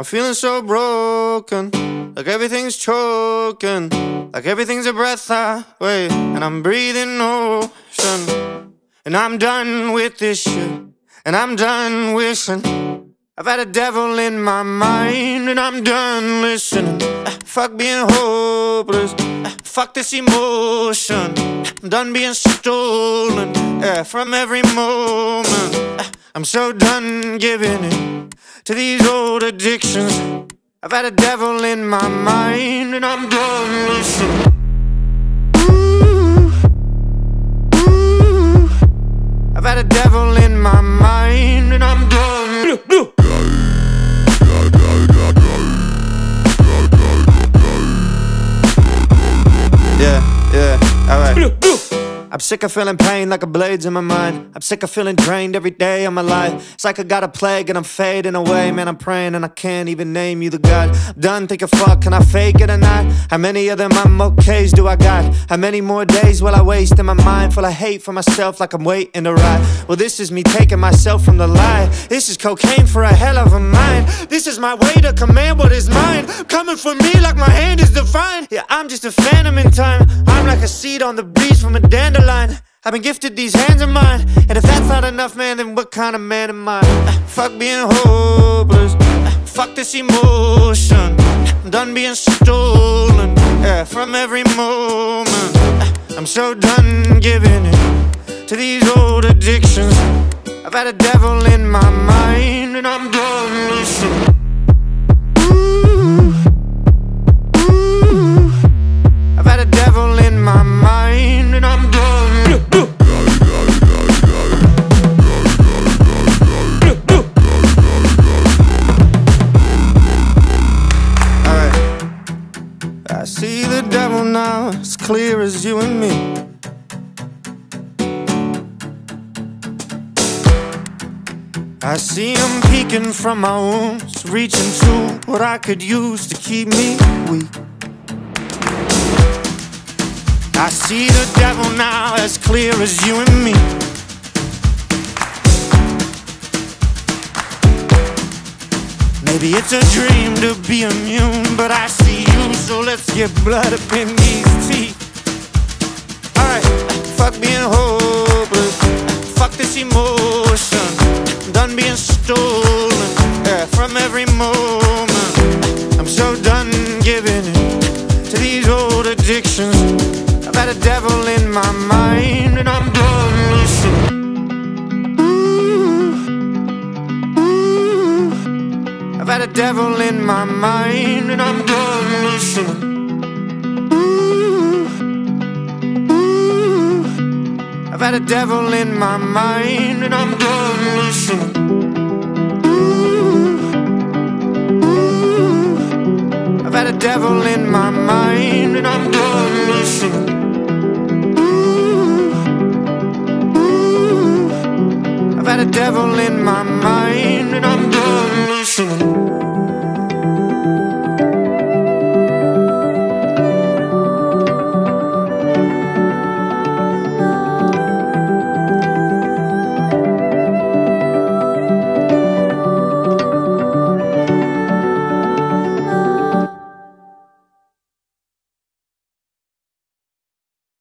I'm feeling so broken, like everything's choking, like everything's a breath away, and I'm breathing ocean. And I'm done with this shit, and I'm done wishing. I've had a devil in my mind, and I'm done listening. Fuck being hopeless, fuck this emotion. I'm done being stolen, from every moment. I'm so done giving in to these old addictions. I've had a devil in my mind, and I'm done listening. I've had a devil in my mind, and I'm done. Alright. I'm sick of feeling pain like a blade's in my mind. I'm sick of feeling drained every day of my life. It's like I got a plague and I'm fading away. Man, I'm praying and I can't even name you the God. Done thinking, fuck, can I fake it or not? How many of them I'm okays do I got? How many more days will I waste in my mind full of hate for myself like I'm waiting to ride? Well, this is me taking myself from the lie. This is cocaine for a hell of a mind. This is my way to command what is mine. Coming for me like my hand is defined. Yeah, I'm just a phantom in time. I'm like a seed on the beach from a dandelion. I've been gifted these hands of mine, and if that's not enough, man, then what kind of man am I? Fuck being hopeless, fuck this emotion. I'm done being stolen, from every moment. I'm so done giving in to these old addictions. I've had a devil in my mind, and I'm done listening. I've had a devil in my mind, and I'm done. I see the devil now, as clear as you and me. I see him peeking from my wounds, reaching to what I could use to keep me weak. I see the devil now, as clear as you and me. Maybe it's a dream to be immune, but I see you, so let's get blood up in these teeth. Alright, fuck being hopeless, fuck this emotion. I'm done being stolen, from every moment. I'm so done giving in to these old addictions. I've had a devil in my mind, and I'm done listening. I've had a devil in my mind, and I'm done listening. I've had a devil in my mind, and I'm done listening. I've had a devil in my mind, and I'm done listening. I've had a devil in my mind, and I'm done listening.